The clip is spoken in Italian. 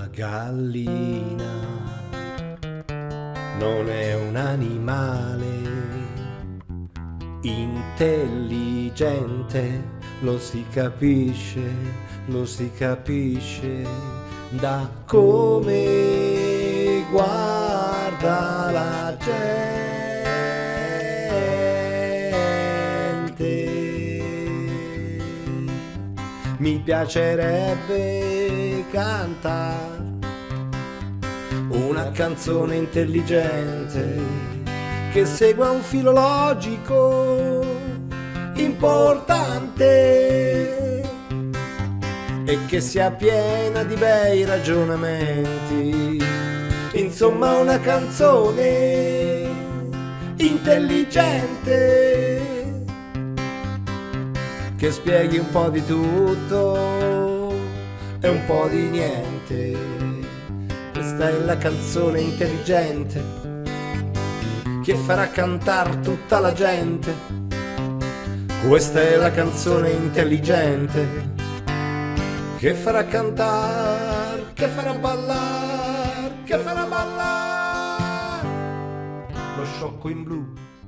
gallina non è un animale intelligente, lo si capisce da come guarda la gente. Mi piacerebbe cantare una canzone intelligente che segua un filo logico importante e che sia piena di bei ragionamenti. Insomma, una canzone intelligente che spieghi un po' di tutto e un po' di niente. Questa è la canzone intelligente che farà cantare tutta la gente. Questa è la canzone intelligente che farà cantare, che farà ballare, che farà ballare lo sciocco in blu.